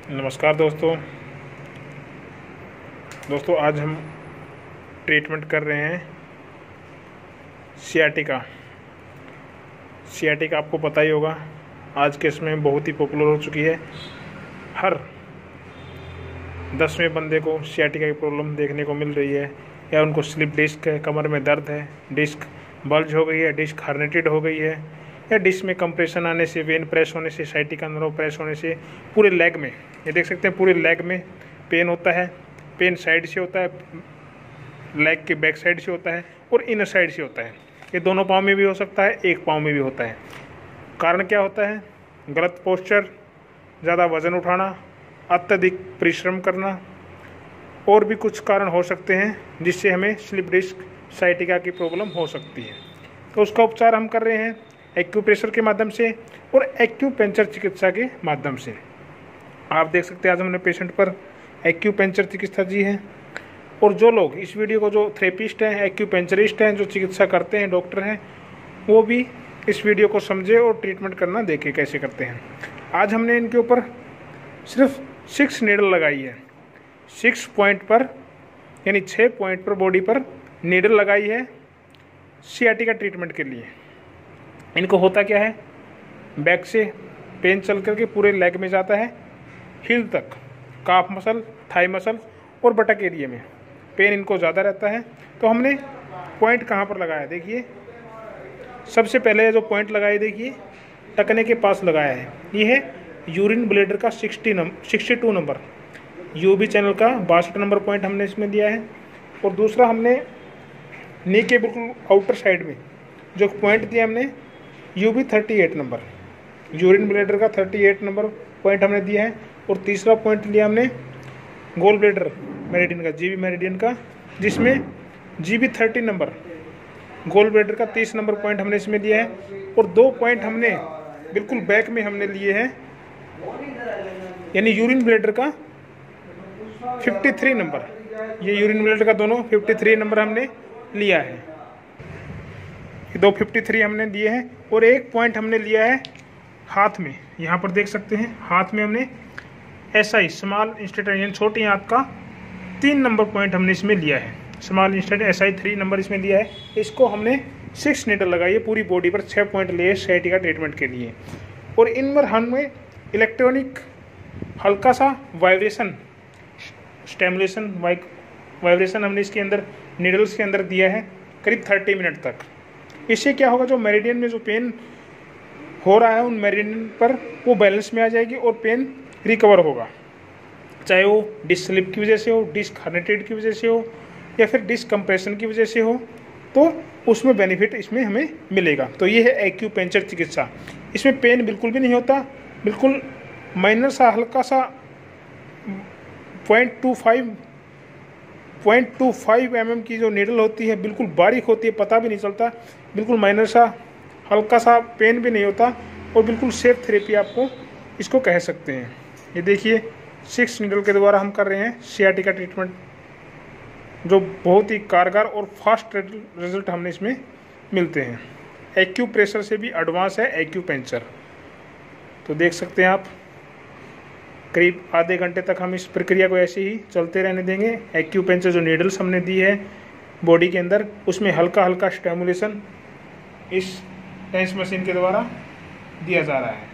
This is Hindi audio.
नमस्कार दोस्तों आज हम ट्रीटमेंट कर रहे हैं सियाटिका। आपको पता ही होगा, आज के समय में बहुत ही पॉपुलर हो चुकी है। हर 10वें बंदे को सियाटिका की प्रॉब्लम देखने को मिल रही है, या उनको स्लिप डिस्क है, कमर में दर्द है, डिस्क बल्ज हो गई है, डिस्क हर्नेटेड हो गई है, या डिस्क में कंप्रेशन आने से, वेन प्रेस होने से, साइटिका नर्व प्रेस होने से पूरे लेग में, ये देख सकते हैं, पूरे लेग में पेन होता है। पेन साइड से होता है, लेग के बैक साइड से होता है और इनर साइड से होता है। ये दोनों पाँव में भी हो सकता है, एक पाँव में भी होता है। कारण क्या होता है? गलत पोस्चर, ज़्यादा वज़न उठाना, अत्यधिक परिश्रम करना, और भी कुछ कारण हो सकते हैं जिससे हमें स्लिप डिस्क साइटिका की प्रॉब्लम हो सकती है। तो उसका उपचार हम कर रहे हैं एक्यूप्रेशर के माध्यम से और एक्यूपेंचर चिकित्सा के माध्यम से। आप देख सकते हैं, आज हमने पेशेंट पर एक्यूपेंचर चिकित्सा दी है। और जो लोग इस वीडियो को, जो थेरेपिस्ट हैं, एक्यूपेंचरिस्ट हैं, जो चिकित्सा करते हैं, डॉक्टर हैं, वो भी इस वीडियो को समझे और ट्रीटमेंट करना देखें कैसे करते हैं। आज हमने इनके ऊपर सिर्फ 6 नीडल लगाई है। 6 पॉइंट पर, यानी 6 पॉइंट पर बॉडी पर नीडल लगाई है सियाटिका ट्रीटमेंट के लिए। इनको होता क्या है, बैक से पेन चल करके पूरे लेग में जाता है, हिल तक, काफ मसल, थाई मसल और बटक एरिया में पेन इनको ज़्यादा रहता है। तो हमने पॉइंट कहाँ पर लगाया, देखिए, सबसे पहले जो पॉइंट लगाया, देखिए, टकने के पास लगाया है। ये है यूरिन ब्लैडर का 62 नंबर, यूबी चैनल का 62 नंबर पॉइंट हमने इसमें दिया है। और दूसरा हमने नी के बिल्कुल आउटर साइड में जो पॉइंट दिया हमने, यूबी 38 नंबर, यूरिन ब्लैडर का 38 नंबर पॉइंट हमने दिया है। और तीसरा पॉइंट लिया हमने गोल ब्लैडर मेरिडियन का, जीबी मेरिडियन का, जिसमें जीबी 30 नंबर, गोल ब्लैडर का 30 नंबर पॉइंट हमने इसमें दिया है। और 2 पॉइंट हमने बिल्कुल बैक में हमने लिए हैं, यानी यूरिन ब्लैडर का 53 नंबर, ये यूरिन ब्लैडर का दोनों 53 नंबर हमने लिया है। 2 53 हमने दिए हैं। और एक पॉइंट हमने लिया है हाथ में, यहाँ पर देख सकते हैं, हाथ में हमने SI स्मॉल इंस्टेंट, छोटी हाथ का 3 नंबर पॉइंट हमने इसमें लिया है। स्मॉल इंस्टेंट SI 3 नंबर इसमें लिया है। इसको हमने 6 नीडल लगाई है पूरी बॉडी पर, 6 पॉइंट लिए साइटिका ट्रीटमेंट के लिए। और इन पर हमें इलेक्ट्रॉनिक हल्का सा वाइब्रेशन, स्टिमुलेशन वाइब्रेशन हमने इसके अंदर, नीडल्स के अंदर दिया है करीब 30 मिनट तक। इससे क्या होगा, जो मेरिडियन में जो पेन हो रहा है, उन मेरिडियन पर वो बैलेंस में आ जाएगी और पेन रिकवर होगा, चाहे वो डिस्क स्लिप की वजह से हो, डिस्क हर्नेटेड की वजह से हो, या फिर डिस्क कंप्रेशन की वजह से हो, तो उसमें बेनिफिट इसमें हमें मिलेगा। तो ये है एक्यूपेंचर चिकित्सा। इसमें पेन बिल्कुल भी नहीं होता, बिल्कुल माइनर सा, हल्का सा 0.25 mm की जो नीडल होती है, बिल्कुल बारीक होती है, पता भी नहीं चलता, बिल्कुल माइनर सा, हल्का सा, पेन भी नहीं होता, और बिल्कुल सेफ थेरेपी आपको इसको कह सकते हैं। ये देखिए, 6 नीडल के द्वारा हम कर रहे हैं सियाटिका ट्रीटमेंट, जो बहुत ही कारगर और फास्ट रिजल्ट हमने इसमें मिलते हैं। एक्यूप्रेशर से भी एडवांस है एक्यूपेंचर। तो देख सकते हैं आप, करीब आधे घंटे तक हम इस प्रक्रिया को ऐसे ही चलते रहने देंगे। एक्यूपेंचर जो नीडल्स हमने दी है बॉडी के अंदर, उसमें हल्का हल्का स्टिमुलेशन इस टेंस मशीन के द्वारा दिया जा रहा है।